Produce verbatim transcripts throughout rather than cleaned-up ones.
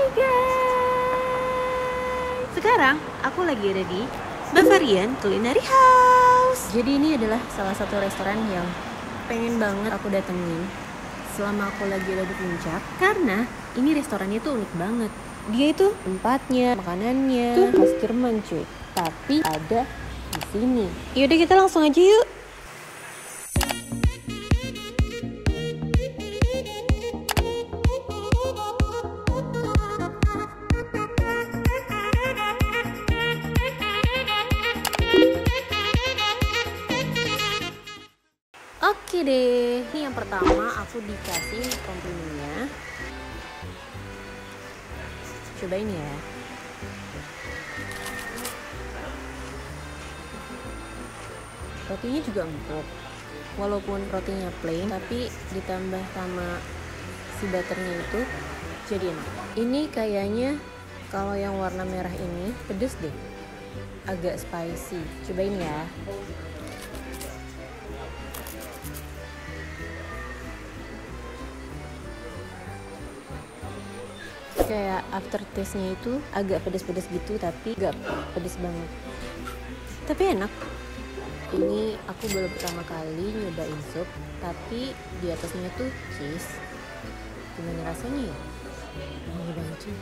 guys, sekarang aku lagi ada di Bavarian Culinary House. Jadi ini adalah salah satu restoran yang pengen banget aku datengin selama aku lagi ada di puncak, karena ini restorannya tuh unik banget. Dia itu tempatnya, makanannya tuh khas Jerman cuy, tapi ada di sini. Yaudah kita langsung aja yuk. Oke deh, ini yang pertama aku dikasih komplimennya. Cobain ya. Rotinya juga empuk, walaupun rotinya plain, tapi ditambah sama si butternya itu jadi enak. Ini kayaknya kalau yang warna merah ini pedes deh, agak spicy. Cobain ya. Kayak aftertaste-nya itu agak pedes-pedes gitu, tapi gak pedes banget, tapi enak. Ini aku baru pertama kali nyobain sup, tapi di atasnya tuh cheese. Gimana rasanya ya? Wangi banget cuy.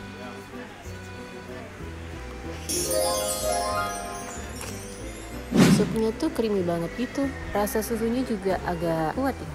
Supnya tuh creamy banget gitu, rasa susunya juga agak kuat ya.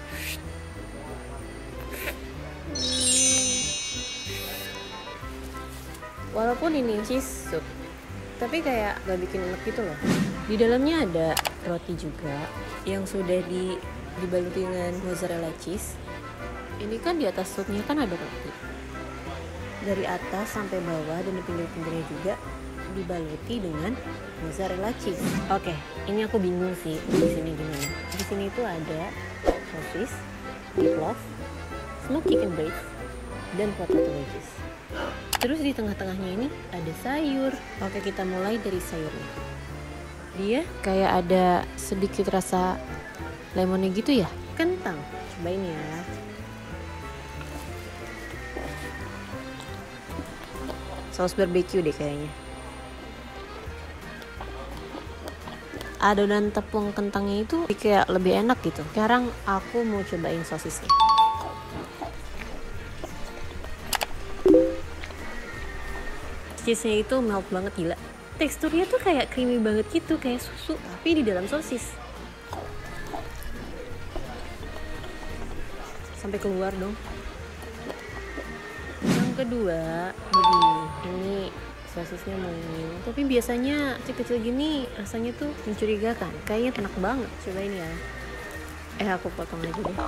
Walaupun ini cheese soup, tapi kayak gak bikin enak gitu loh. Di dalamnya ada roti juga yang sudah di dibaluti dengan mozzarella cheese. Ini kan di atas supnya kan ada roti. Dari atas sampai bawah dan di pinggir-pinggirnya juga dibaluti dengan mozzarella cheese. Oke, ini aku bingung sih di sini gimana. Di sini itu ada sosis, meatloaf, smoked chicken breast, dan potato wedges. Terus di tengah-tengahnya ini ada sayur. Oke, kita mulai dari sayurnya. Dia kayak ada sedikit rasa lemonnya gitu ya. Kentang, cobain ya. Saus barbeque deh kayaknya. Adonan tepung kentangnya itu kayak lebih enak gitu. Sekarang aku mau cobain sosisnya. Cheese-nya itu melt banget, gila. Teksturnya tuh kayak creamy banget gitu, kayak susu tapi di dalam sosis. Sampai keluar dong. Yang kedua, ini sosisnya mungil, tapi biasanya kecil-kecil gini rasanya tuh mencurigakan. Kayaknya enak banget, cobain ya. Eh aku potong aja deh.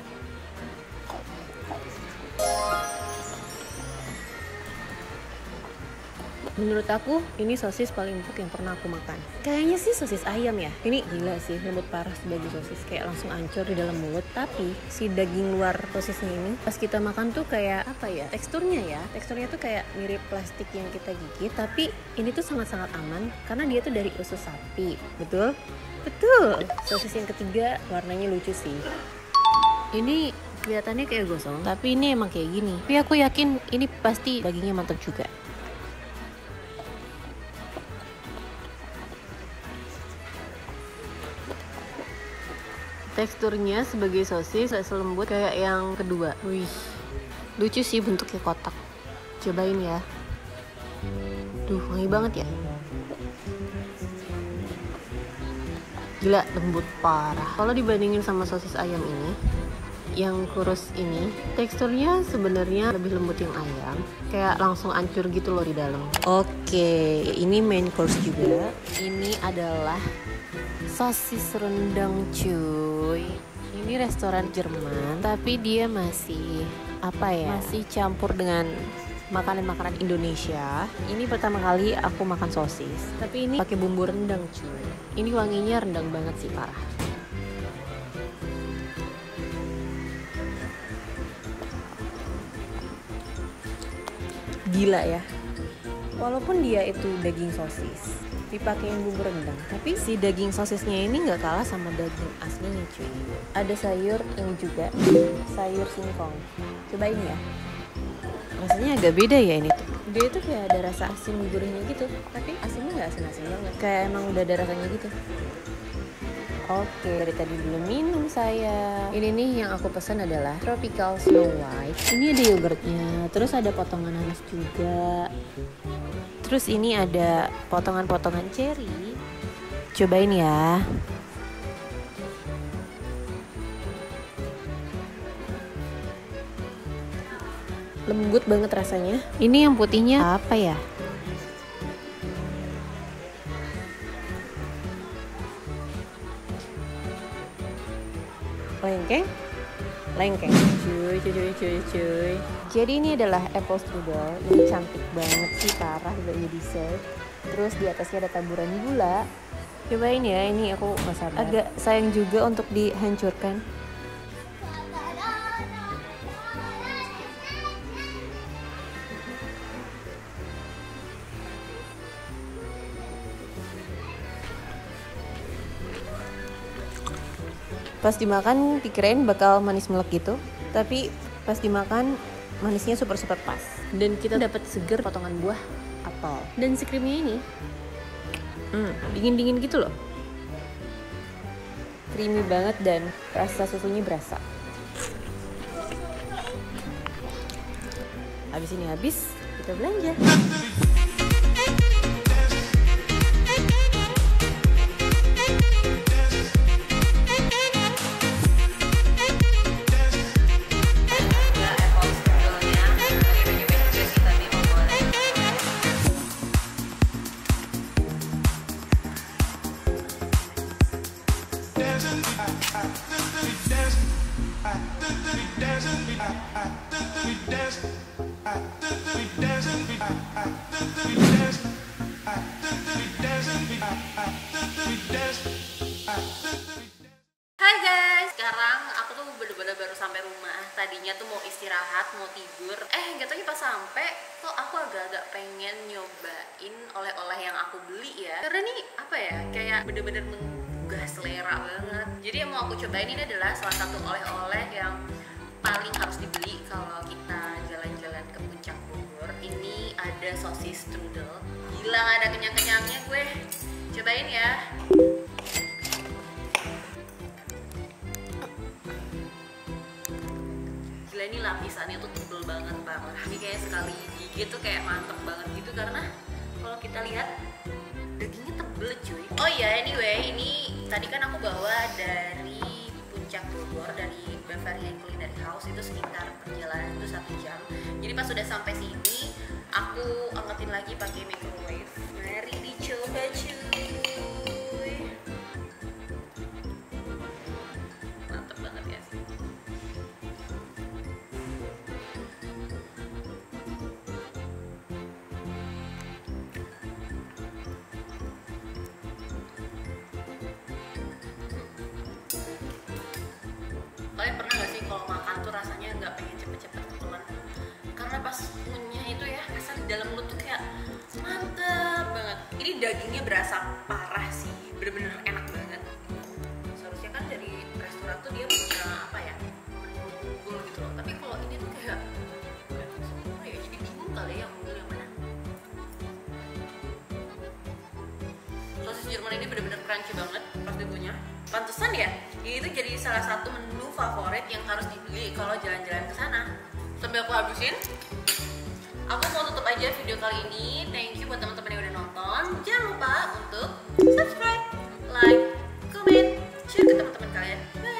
Menurut aku ini sosis paling empuk yang pernah aku makan. Kayaknya sih sosis ayam ya. Ini gila sih, lembut parah sebagai sosis, kayak langsung ancur di dalam mulut. Tapi si daging luar sosisnya ini pas kita makan tuh kayak apa ya, teksturnya ya teksturnya tuh kayak mirip plastik yang kita gigit. Tapi ini tuh sangat-sangat aman karena dia tuh dari usus sapi. Betul? Betul. Sosis yang ketiga warnanya lucu sih. Ini kelihatannya kayak gosong, tapi ini emang kayak gini. Tapi aku yakin ini pasti dagingnya mantap juga. Teksturnya sebagai sosis selembut kayak yang kedua. Wih, lucu sih bentuknya kotak. Cobain ya. Duh, wangi banget ya. Gila, lembut parah. Kalau dibandingin sama sosis ayam ini, yang kurus ini, teksturnya sebenarnya lebih lembut yang ayam. Kayak langsung hancur gitu loh di dalam. Oke, ini main course juga. Ini adalah sosis rendang cuy. Ini restoran Jerman, tapi dia masih apa ya? Masih campur dengan makanan-makanan Indonesia. Ini pertama kali aku makan sosis, tapi ini pakai bumbu rendang cuy. Ini wanginya rendang banget sih, parah. Gila ya. Walaupun dia itu daging sosis dipakein bumbu rendang, tapi si daging sosisnya ini nggak kalah sama daging aslinya cuy. Ada sayur ini juga, sayur singkong. Cobain ya. Rasanya agak beda ya ini tuh. Dia tuh kayak ada rasa asin gurihnya gitu, tapi asinnya nggak asin-asin banget. Kayak emang udah ada rasanya gitu. Oke, dari tadi belum minum saya. Ini nih yang aku pesan adalah Tropical Snow White. Ini ada yogurtnya, terus ada potongan nanas juga. Terus ini ada potongan-potongan cherry. Cobain ya. Lembut banget rasanya. Ini yang putihnya apa ya? Lengkeng? Lengkeng. Cuy, cuy, cuy, cuy, cuy. Jadi ini adalah apple strudel. Ini cantik banget sih, parah sebagai dessert. Terus di atasnya ada taburan gula. Cobain ya, ini aku nggak sabar. Agak sayang juga untuk dihancurkan. Pas dimakan dikirain bakal manis melek gitu, tapi pas dimakan manisnya super super pas. Dan kita dapat seger potongan buah apel. Dan si krimnya ini hmm, dingin dingin gitu loh, creamy banget dan rasa susunya berasa. Habis ini habis kita belanja. Hai guys, sekarang aku tuh bener-bener baru sampai rumah. Tadinya tuh mau istirahat, mau tidur. Eh, gak tau pas sampai kok aku agak-agak pengen nyobain oleh-oleh yang aku beli ya. Karena nih apa ya, kayak bener-bener menggugah selera banget. Jadi yang mau aku cobain ini adalah salah satu oleh-oleh yang paling harus dibeli kalau kita jalan-jalan ke Puncak Bogor. Ini ada sosis strudel. Gila, gak ada kenyang-kenyangnya gue. Cobain ya. Gila, ini lapisannya tuh tebel banget parah. Jadi kayak sekali gigit tuh kayak mantep banget gitu, karena kalau kita lihat dagingnya tebel cuy. Oh iya, anyway, ini tadi kan aku bawa dari Puncak Bogor, dari Bavarian Culinary House, itu sekitar perjalanan itu satu jam. Jadi pas sudah sampai sini, aku angkatin lagi pakai microwave. Mari dicoba cuy. Mantep banget ya sih. Kalian pernah gak sih kalau makan tuh rasanya nggak pengen cepet-cepet ketelan? Karena pas ngunyah itu ya, rasa di dalam mulut tuh kayak mantep banget. Ini dagingnya berasa parah sih, bener-bener enak banget. Seharusnya kan dari restoran tuh dia punya apa ya, unggul gitu loh. Tapi kalau ini tuh kayak semua ya, jadi bingung kali yang unggul yang mana. Sosis Jerman ini bener-bener crunchy banget pas dikunyah. Pantesan ya, ini tuh jadi salah satu menu favorit yang harus dibeli kalau jalan-jalan ke sana. Sambil aku habisin, aku mau tutup aja video kali ini. Thank you buat teman-teman yang udah nonton. Jangan lupa untuk subscribe, like, comment, share ke teman-teman kalian. Bye.